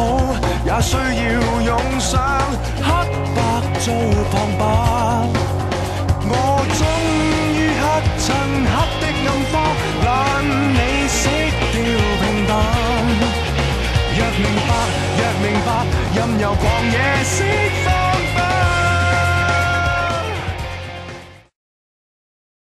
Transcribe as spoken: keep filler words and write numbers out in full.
好，也需要用上黑白做旁白。我終於黑襯黑的暗花，懶你熄掉平淡。若明白，若明白，任由狂野釋放。